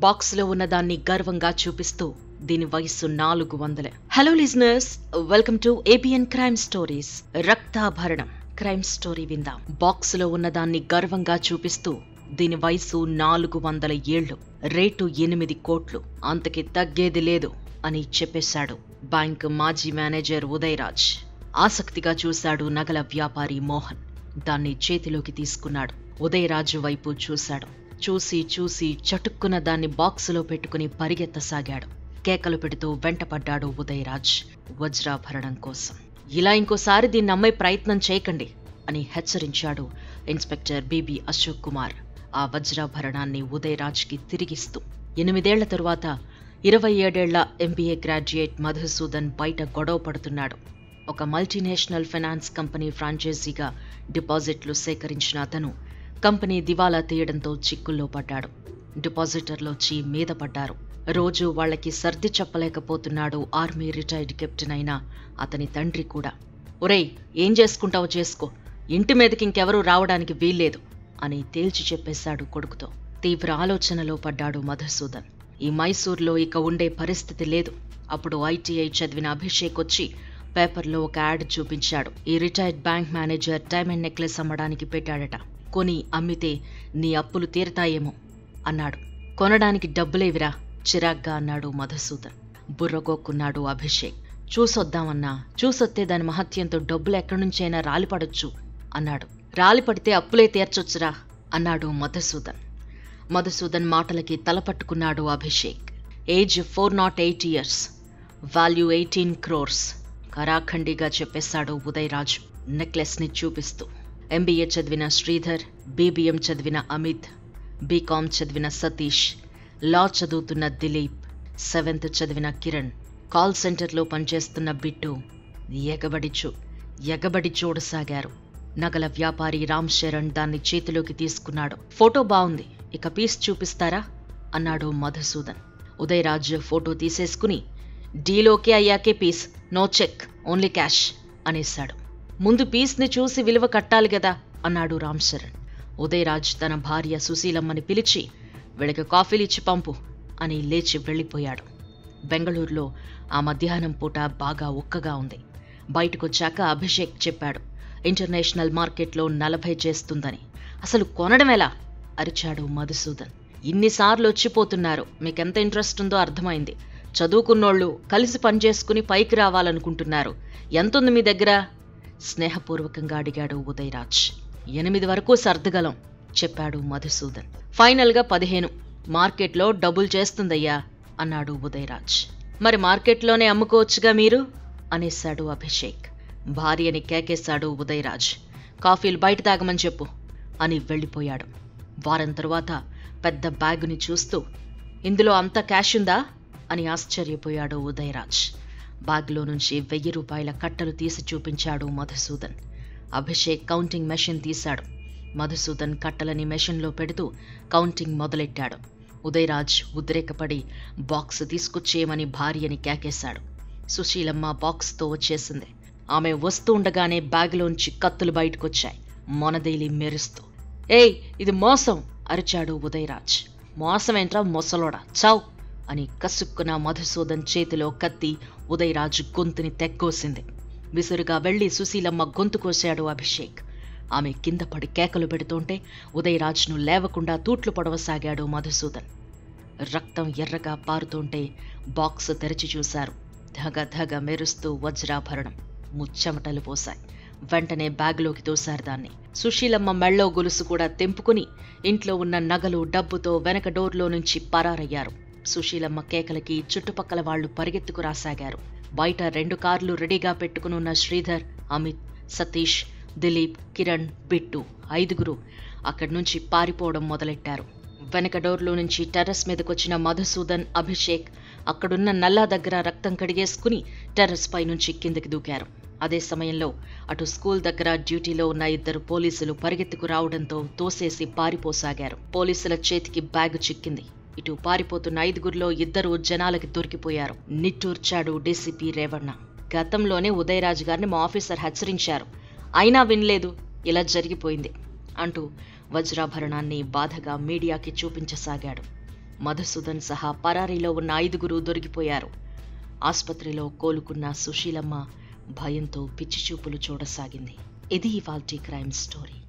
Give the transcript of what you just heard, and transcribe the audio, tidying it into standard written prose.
బాక్స్లో ఉన్నదాన్ని గర్వంగా చూపిస్తూ దీని వయస్సు 400. Hello listeners, welcome to ABN crime stories. Raktabharanam crime story విందాం. బాక్స్లో ఉన్నదాన్ని గర్వంగా చూపిస్తూ దీని వయస్సు 400 ఏళ్లు, రేటు 8 కోట్లు, అంతకి తగ్గేది లేదు అని చెప్పేశాడు బ్యాంక్ మాజీ మేనేజర్ ఉదయరాజ్. ఆసక్తిగా చూశాడు నగల వ్యాపారి మోహన్. దాన్ని చేతిలోకి తీసుకున్నాడు. ఉదయరాజు వైపు చూశాడు. చూసి చటుక్కున దాన్ని బాక్సులో పెట్టుకుని పరిగెత్తసాగాడు. కేకలు పెడుతూ వెంటపడ్డాడు ఉదయరాజ్ వజ్రాభరణం కోసం. ఇలా ఇంకోసారి దీన్ని అమ్మే ప్రయత్నం చేయకండి అని హెచ్చరించాడు ఇన్స్పెక్టర్ బిబి అశోక్ కుమార్ ఆ వజ్రాభరణాన్ని ఉదయరాజ్కి తిరిగిస్తూ. 8 ఏళ్ల తరువాత 27 ఏళ్ల MBA గ్రాడ్యుయేట్ మధుసూదన్ బయట గొడవ పడుతున్నాడు. ఒక మల్టీనేషనల్ ఫైనాన్స్ కంపెనీ ఫ్రాంచైజీగా డిపాజిట్లు సేకరించిన అతను కంపెనీ దివాలా తీయడంతో చిక్కుల్లో పడ్డాడు. డిపాజిటర్లొచ్చి మీద పడ్డారు. రోజు వాళ్లకి సర్ది చెప్పలేకపోతున్నాడు ఆర్మీ రిటైర్డ్ కెప్టెన్ అయిన అతని తండ్రి కూడా. ఒరేయ్, ఏం చేసుకుంటావో చేసుకో, ఇంటి మీదకి ఇంకెవరూ రావడానికి వీల్లేదు అని తేల్చి చెప్పేశాడు కొడుకుతో. తీవ్ర ఆలోచనలో పడ్డాడు మధుసూదన్. ఈ మైసూర్లో ఇక ఉండే పరిస్థితి లేదు. అప్పుడు ITI చదివిన అభిషేక్ వచ్చి పేపర్లో ఒక యాడ్ చూపించాడు. ఈ retired bank manager diamond necklace అమ్మడానికి పెట్టాడట. కొని అమ్మితే నీ అప్పులు తీరతాయేమో అన్నాడు. కొనడానికి డబ్బులేవిరా చిరాగ్గా అన్నాడు మధుసూదన్. బుర్రగోక్కున్నాడు అభిషేక్. చూసొద్దామన్నా, చూసొత్తే దాని మహత్యంతో డబ్బులు ఎక్కడి నుంచైనా రాలిపడొచ్చు అన్నాడు. రాలిపడితే అప్పులే తీర్చొచ్చురా అన్నాడు మధుసూదన్. మధుసూదన్ మాటలకి తలపట్టుకున్నాడు Abhishek. Age 408 years, value 18 crores కరాఖండిగా చెప్పేశాడు ఉదయరాజు నెక్లెస్ ని చూపిస్తూ. MBA చదివిన శ్రీధర్, BBM చదివిన అమిత్, BCom చదివిన సతీష్, లా చదువుతున్న దిలీప్, 7th చదివిన కిరణ్, కాల్ సెంటర్లో పనిచేస్తున్న బిట్టు ఎగబడి చూడసాగారు. నగల వ్యాపారి రామ్ శరణ్ దాన్ని చేతిలోకి తీసుకున్నాడు. ఫోటో బాగుంది, ఇక పీస్ చూపిస్తారా అన్నాడు మధుసూదన్. ఉదయరాజు ఫోటో తీసేసుకుని డీల్ ఓకే అయ్యాకే piece, no cheque, only cash అనేశాడు. ముందు పీస్ని చూసి విలువ కట్టాలి కదా అన్నాడు రామ్ చరణ్. ఉదయరాజ్ తన భార్య సుశీలమ్మని పిలిచి వీళ్ళకి కాఫీలు ఇచ్చి పంపు అని లేచి వెళ్ళిపోయాడు. బెంగళూరులో ఆ మధ్యాహ్నం పూట బాగా ఉక్కగా ఉంది. బయటకొచ్చాక అభిషేక్ చెప్పాడు, ఇంటర్నేషనల్ మార్కెట్లో 40 చేస్తుందని. అసలు కొనడం ఎలా అరిచాడు మధుసూదన్. ఇన్నిసార్లు వచ్చిపోతున్నారు, మీకెంత ఇంట్రెస్ట్ ఉందో అర్థమైంది. చదువుకున్నోళ్ళు కలిసి పనిచేసుకుని పైకి రావాలనుకుంటున్నారు. ఎంతుంది మీ దగ్గర స్నేహపూర్వకంగా అడిగాడు ఉదయరాజ్. 8 వరకు సర్దగలం చెప్పాడు మధుసూదన్. ఫైనల్గా 15 మార్కెట్లో డబుల్ చేస్తుందయ్యా అన్నాడు ఉదయరాజ్. మరి మార్కెట్లోనే అమ్ముకోవచ్చుగా మీరు అనేశాడు అభిషేక్. భార్యని కేకేశాడు ఉదయరాజ్. కాఫీలు బయట తాగమని చెప్పు అని వెళ్ళిపోయాడు. వారం తరువాత పెద్ద బ్యాగుని చూస్తూ ఇందులో అంతా క్యాష్ ఉందా అని ఆశ్చర్యపోయాడు ఉదయరాజ్. బ్యాగ్లో నుంచి 1000 రూపాయల కట్టలు తీసి చూపించాడు మధుసూదన్. అభిషేక్ కౌంటింగ్ మెషిన్ తీశాడు. మధుసూదన్ కట్టలని మెషిన్లో పెడుతూ కౌంటింగ్ మొదలెట్టాడు. ఉదయరాజ్ ఉద్రేకపడి బాక్స్ తీసుకొచ్చేయమని భార్యని కేకేశాడు. సుశీలమ్మ బాక్స్తో వచ్చేసింది. ఆమె వస్తూ ఉండగానే బ్యాగులోంచి కత్తులు బయటకొచ్చాయి, మొనదేలి మెరుస్తూ. ఏయ్, ఇది మోసం అరిచాడు ఉదయరాజ్. మోసమేంట్రా మొసలోడా, చావ్ అని కసుక్కున మధుసూదన్ చేతిలో కత్తి ఉదయరాజు గొంతుని తెగ్గోసింది. విసురుగా వెళ్లి సుశీలమ్మ గొంతు కోశాడు అభిషేక్. ఆమె కింద పడి కేకలు పెడుతుంటే ఉదయరాజ్ను లేవకుండా తూట్లు పొడవసాగాడు మధుసూదన్. రక్తం ఎర్రగా పారుతుంటే బాక్స్ తెరిచి చూశారు. ధగ మెరుస్తూ వజ్రాభరణం. ముచ్చెమటలు పోశాయి. వెంటనే బ్యాగులోకి తోశారు దాన్ని. సుశీలమ్మ మెళ్ళో గొలుసు కూడా తెంపుకుని ఇంట్లో ఉన్న నగలు డబ్బుతో వెనక డోర్లో నుంచి పరారయ్యారు. సుశీలమ్మ కేకలకి చుట్టుపక్కల వాళ్లు పరిగెత్తుకు రాసాగారు. బయట 2 కార్లు రెడీగా పెట్టుకునున్న శ్రీధర్, అమిత్, సతీష్, దిలీప్, కిరణ్, బిట్టు 5 అక్కడి నుంచి పారిపోవడం మొదలెట్టారు. వెనక డోర్లో నుంచి టెర్రస్ మీదకొచ్చిన మధుసూదన్, అభిషేక్ అక్కడున్న నల్లా దగ్గర రక్తం కడిగేసుకుని టెర్రస్ పై నుంచి కిందకి దూకారు. అదే సమయంలో అటు స్కూల్ దగ్గర డ్యూటీలో ఉన్న 2 పోలీసులు పరిగెత్తుకు రావడంతో తోసేసి పారిపోసాగారు. పోలీసుల చేతికి బ్యాగు చిక్కింది. ఇటు పారిపోతున్న 5 2 జనాలకి దొరికిపోయారు. నిట్టూర్చాడు డీసీపీ రేవణ్ణ. గతంలోనే ఉదయరాజ్ గారిని మా ఆఫీసర్ హెచ్చరించారు, అయినా వినలేదు, ఇలా జరిగిపోయింది అంటూ వజ్రాభరణాన్ని బాధగా మీడియాకి చూపించసాగాడు. మధుసూదన్ సహా పరారీలో ఉన్న 5 దొరికిపోయారు. ఆస్పత్రిలో కోలుకున్న సుశీలమ్మ భయంతో పిచ్చిచూపులు చూడసాగింది. ఇది ఇవాల్టి క్రైమ్ స్టోరీ.